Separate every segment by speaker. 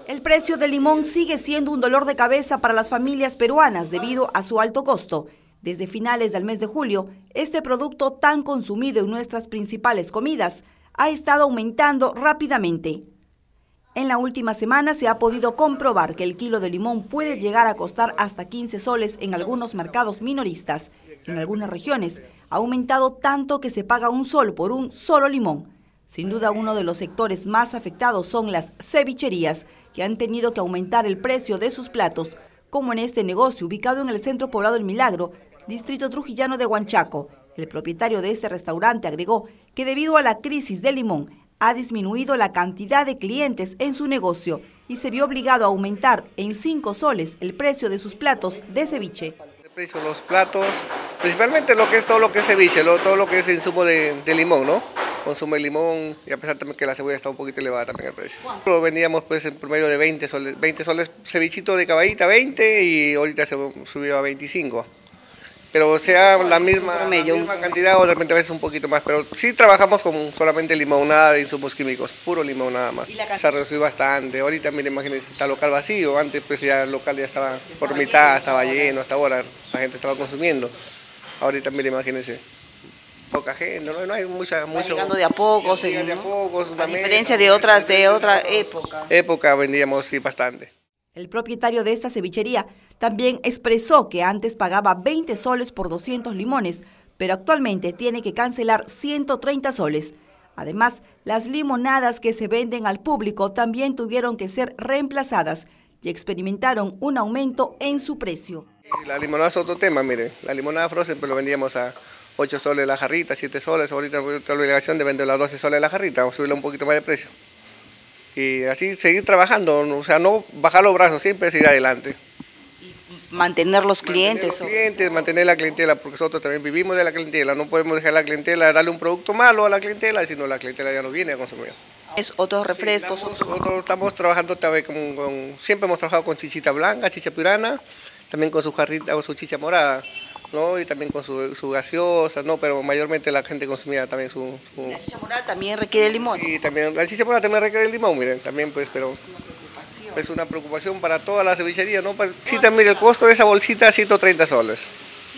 Speaker 1: El precio del limón sigue siendo un dolor de cabeza para las familias peruanas debido a su alto costo. Desde finales del mes de julio, este producto tan consumido en nuestras principales comidas ha estado aumentando rápidamente. En la última semana se ha podido comprobar que el kilo de limón puede llegar a costar hasta 15 soles en algunos mercados minoristas. En algunas regiones ha aumentado tanto que se paga un sol por un solo limón. Sin duda, uno de los sectores más afectados son las cevicherías, que han tenido que aumentar el precio de sus platos, como en este negocio ubicado en el centro poblado El Milagro, distrito trujillano de Huanchaco. El propietario de este restaurante agregó que debido a la crisis del limón, ha disminuido la cantidad de clientes en su negocio y se vio obligado a aumentar en 5 soles el precio de sus platos de ceviche.
Speaker 2: El precio de los platos, principalmente todo lo que es ceviche, todo lo que es insumo de limón, ¿no? Consume limón y a pesar también que la cebolla está un poquito elevada también el precio. Lo vendíamos pues en promedio de 20 soles cevichito de caballita 20 y ahorita se subió a 25. Pero sea la misma cantidad o de repente a veces un poquito más, pero sí trabajamos con solamente limón, nada de insumos químicos, puro limón nada más. Se ha reducido bastante, ahorita miren, imagínense, está local vacío, antes pues ya el local ya estaba por mitad, estaba lleno, hasta ahora la gente estaba consumiendo. Ahorita miren, imagínense. Poca gente, no hay mucho.
Speaker 3: Llegando de a pocos, a diferencia de otra época
Speaker 2: vendíamos sí bastante.
Speaker 1: El propietario de esta cevichería también expresó que antes pagaba 20 soles por 200 limones, pero actualmente tiene que cancelar 130 soles. Además, las limonadas que se venden al público también tuvieron que ser reemplazadas y experimentaron un aumento en su precio.
Speaker 2: La limonada es otro tema, mire, la limonada frozen pues lo vendíamos a 8 soles la jarrita, 7 soles, ahorita la obligación de venderla a 12 soles la jarrita, vamos a subirle un poquito más de precio. Y así seguir trabajando, o sea, no bajar los brazos, siempre seguir adelante.
Speaker 3: Y mantener los clientes.
Speaker 2: Mantener la clientela, porque nosotros también vivimos de la clientela, no podemos dejar a la clientela, darle un producto malo a la clientela, sino la clientela ya no viene a consumir.
Speaker 3: ¿Es otros refrescos?
Speaker 2: Nosotros estamos trabajando siempre hemos trabajado con chichita blanca, chicha pirana, también con su jarrita o su chicha morada, ¿no? Y también con su gaseosa, ¿no? Pero mayormente la gente consumía también su...
Speaker 3: ¿La chicha morada también requiere limón?
Speaker 2: Sí, también, la chicha morada también requiere limón, miren, también pues, pero... Es una preocupación para toda la cevichería, ¿no? Sí, también el costo de esa bolsita, 130 soles.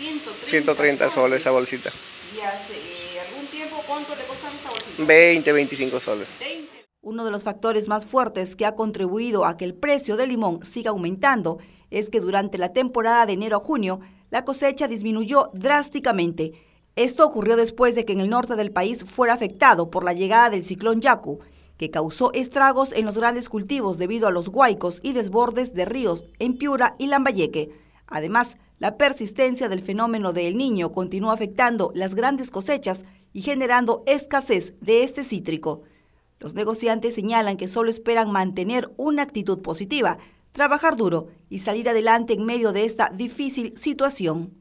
Speaker 2: 130 soles esa bolsita.
Speaker 3: ¿Y hace algún tiempo cuánto le costaba esta bolsita?
Speaker 2: 20, 25 soles.
Speaker 1: Uno de los factores más fuertes que ha contribuido a que el precio del limón siga aumentando es que durante la temporada de enero a junio, la cosecha disminuyó drásticamente. Esto ocurrió después de que en el norte del país fuera afectado por la llegada del ciclón Yaku, que causó estragos en los grandes cultivos debido a los huaicos y desbordes de ríos en Piura y Lambayeque. Además, la persistencia del fenómeno de El Niño continúa afectando las grandes cosechas y generando escasez de este cítrico. Los negociantes señalan que solo esperan mantener una actitud positiva, trabajar duro y salir adelante en medio de esta difícil situación.